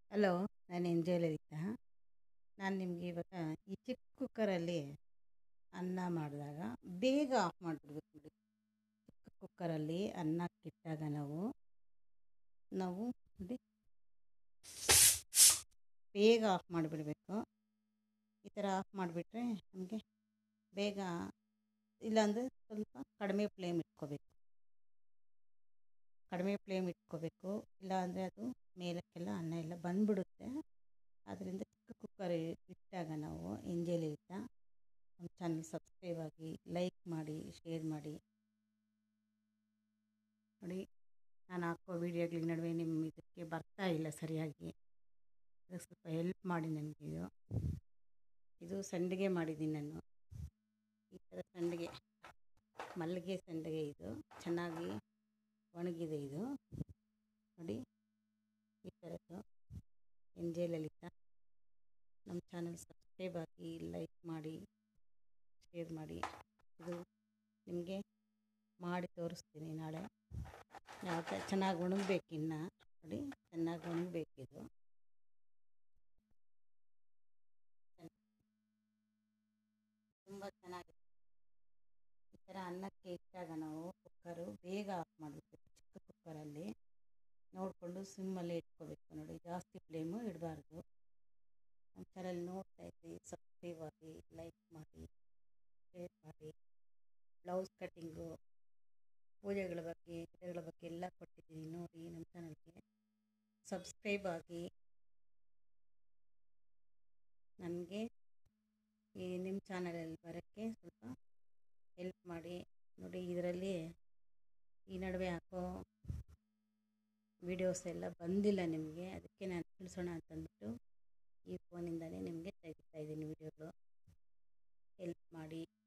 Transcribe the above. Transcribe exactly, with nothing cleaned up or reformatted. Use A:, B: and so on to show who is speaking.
A: Hello, ನಾನು MJ Lalitha. ನಾನು ನಿಮಗೆ ಇವಾಗ ಈ ಚಿಕ್ಕ ಕುಕ್ಕರಲ್ಲಿ ಅನ್ನ ಮಾಡಿದಾಗ ಬೇಗ ಆಫ್ ಮಾಡಿಬಿಡ್ಬೇಕು ನೋಡಿ. ಚಿಕ್ಕ ಕುಕ್ಕರಲ್ಲಿ ಅನ್ನಕ್ಕಿಟ್ಟಾಗ ನಾವು ನಾವು ನೋಡಿ ಬೇಗ ಆಫ್ ಮಾಡಿಬಿಡಬೇಕು. ಈ ಥರ ಆಫ್ ಮಾಡಿಬಿಟ್ರೆ ನಮಗೆ ಬೇಗ, ಇಲ್ಲಾಂದರೆ ಸ್ವಲ್ಪ ಕಡಿಮೆ ಫ್ಲೇಮ್ ಇಟ್ಕೋಬೇಕು ಕಡಿಮೆ ಫ್ಲೇಮ್ ಇಟ್ಕೋಬೇಕು ಇಲ್ಲಾಂದರೆ ಅದು ಮೇಲಕ್ಕೆಲ್ಲ ಅನ್ನ ಎಲ್ಲ ಬಂದ್ಬಿಡುತ್ತೆ. ಆದ್ದರಿಂದ ಚಿಕ್ಕ ಕುಕ್ಕರ್ ಇಟ್ಟಾಗ ನಾವು ಎಂಜೆ ಲಲಿತಾ ನಮ್ಮ ಚಾನಲ್ ಸಬ್ಸ್ಕ್ರೈಬ್ ಆಗಿ, ಲೈಕ್ ಮಾಡಿ, ಶೇರ್ ಮಾಡಿ ನೋಡಿ. ನಾನು ಹಾಕೋ ವೀಡಿಯೋಗಳ ನಡುವೆ ನಿಮ್ಮ ಇದಕ್ಕೆ ಬರ್ತಾ ಇಲ್ಲ ಸರಿಯಾಗಿ, ಅದಕ್ಕೆ ಸ್ವಲ್ಪ ಹೆಲ್ಪ್ ಮಾಡಿ ನನಗೆ. ಇದು ಇದು ಸಂಡಿಗೆ ಮಾಡಿದ್ದೀನಿ ನಾನು. ಈ ಥರ ಸಂಡಿಗೆ, ಮಲ್ಲಿಗೆ ಸಂಡಿಗೆ, ಇದು ಚೆನ್ನಾಗಿ ಒಣಗಿದೆ. ಇದು ನೋಡಿ, ಈ ಥರದ್ದು ಎಂಜೆ ಲಲಿತಾ. ನಮ್ಮ ಚಾನಲ್ ಸಬ್ಸ್ಕ್ರೈಬ್ ಆಗಿ, ಲೈಕ್ ಮಾಡಿ, ಶೇರ್ ಮಾಡಿ. ಇದು ನಿಮಗೆ ಮಾಡಿ ತೋರಿಸ್ತೀನಿ ನಾಳೆ. ಯಾವ ಥರ ಚೆನ್ನಾಗಿ ಒಣಗಬೇಕಿನ್ನು ನೋಡಿ, ಚೆನ್ನಾಗಿ ಒಣಗಬೇಕಿದು. ತುಂಬ ಚೆನ್ನಾಗಿದೆ. ಈ ಥರ ಅನ್ನಕ್ಕೆ ಇಟ್ಟಾಗ ನಾವು ಕುಕ್ಕರು ಬೇಗ ಆಫ್ ಮಾಡಬೇಕು. ಚಿಕ್ಕ ಕುಕ್ಕರಲ್ಲಿ ನೋಡಿಕೊಂಡು ಸಿಮ್ಮಲ್ಲೇ ಇಟ್ಕೋಬೇಕು ನೋಡಿ, ಜಾಸ್ತಿ ಫ್ಲೇಮು ಇಡಬಾರ್ದು. ನಮ್ಮ ಚಾನಲ್ ನೋಡ್ತಾ ಇದ್ರಿ, ಸಬ್ಸ್ಕ್ರೈಬ್ ಆಗಿ, ಲೈಕ್ ಮಾಡಿ, ಶೇರ್ ಮಾಡಿ. ಬ್ಲೌಸ್ ಕಟ್ಟಿಂಗು, ಪೂಜೆಗಳ ಬಗ್ಗೆ, ಗಿಡಗಳ ಬಗ್ಗೆ ಎಲ್ಲ ಕೊಟ್ಟಿದ್ದೀನಿ ನೋಡಿ. ನಮ್ಮ ಚಾನಲ್ಗೆ ಸಬ್ಸ್ಕ್ರೈಬ್ ಆಗಿ ನನಗೆ ಈ ನಿಮ್ಮ ಚಾನಲಲ್ಲಿ ಬರೋಕ್ಕೆ ಸ್ವಲ್ಪ ಹೆಲ್ಪ್ ಮಾಡಿ ನೋಡಿ. ಇದರಲ್ಲಿ ಈ ನಡುವೆ ಹಾಕೋ ವಿಡಿಯೋಸ್ ಎಲ್ಲ ಬಂದಿಲ್ಲ ನಿಮಗೆ, ಅದಕ್ಕೆ ನಾನು ತಿಳಿಸೋಣ ಅಂತಂದ್ಬಿಟ್ಟು ಈ ಫೋನಿಂದಲೇ ನಿಮಗೆ ತೆಗಿತಾ ಇದ್ದೀನಿ ವಿಡಿಯೋಗಳು. ಹೆಲ್ಪ್ ಮಾಡಿ.